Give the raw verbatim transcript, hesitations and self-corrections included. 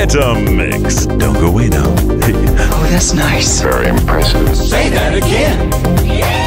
Vitamix. Don't go away now. Oh, that's nice. Very impressive. Say that again.